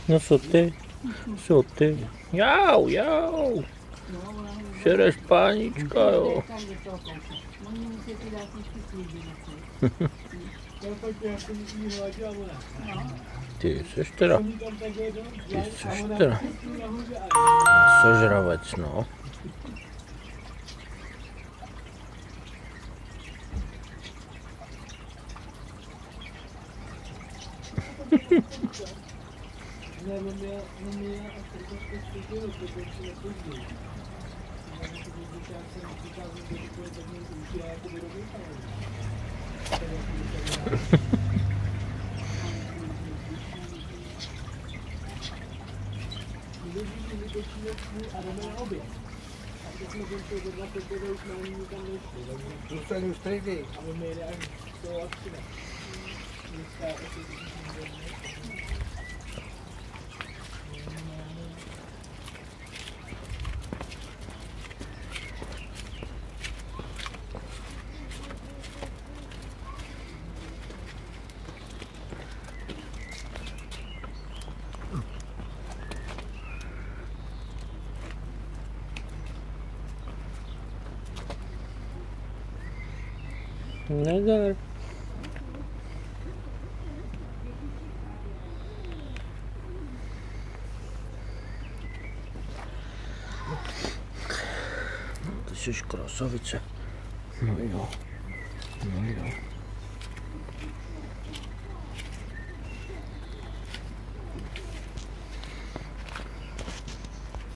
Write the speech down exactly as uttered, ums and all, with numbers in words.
No co ty? Co ty? Jau, jau. Sereš pánička, jo. Ty seš teda, ty seš teda sožravec, no. Zůstali už tři. Nedar. Ty jsi krasavice. No jo. No jo.